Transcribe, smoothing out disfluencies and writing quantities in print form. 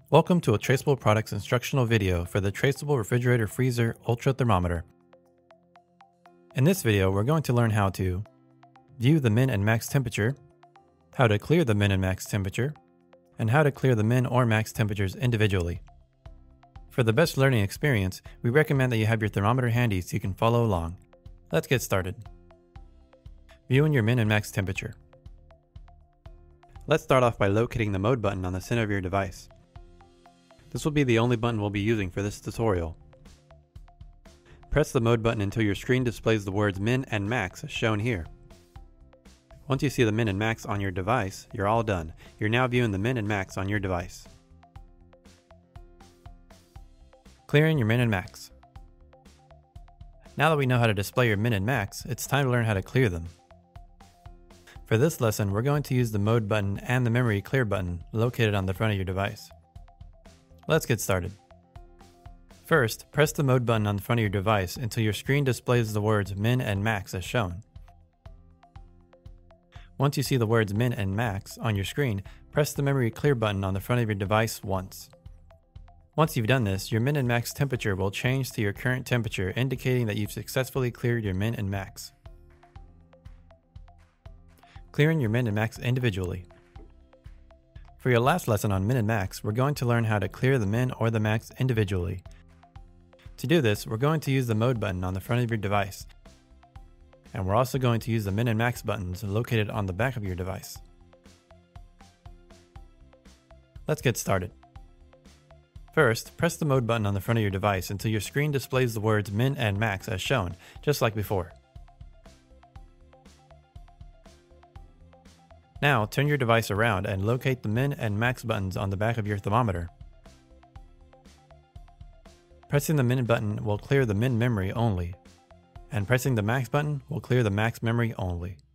Welcome to a Traceable Products instructional video for the Traceable Refrigerator Freezer Ultra Thermometer. In this video, we're going to learn how to view the min and max temperature, how to clear the min and max temperature, and how to clear the min or max temperatures individually. For the best learning experience, we recommend that you have your thermometer handy so you can follow along. Let's get started. Viewing your min and max temperature. Let's start off by locating the mode button on the center of your device. This will be the only button we'll be using for this tutorial. Press the mode button until your screen displays the words min and max as shown here. Once you see the min and max on your device, you're all done. You're now viewing the min and max on your device. Clearing your min and max. Now that we know how to display your min and max, it's time to learn how to clear them. For this lesson, we're going to use the mode button and the memory clear button located on the front of your device. Let's get started. First, press the mode button on the front of your device until your screen displays the words min and max as shown. Once you see the words min and max on your screen, press the memory clear button on the front of your device once. Once you've done this, your min and max temperature will change to your current temperature, indicating that you've successfully cleared your min and max. Clearing your min and max individually. For your last lesson on min and max, we're going to learn how to clear the min or the max individually. To do this, we're going to use the mode button on the front of your device. And we're also going to use the min and max buttons located on the back of your device. Let's get started. First, press the mode button on the front of your device until your screen displays the words min and max as shown, just like before. Now, turn your device around and locate the min and max buttons on the back of your thermometer. Pressing the min button will clear the min memory only, and pressing the max button will clear the max memory only.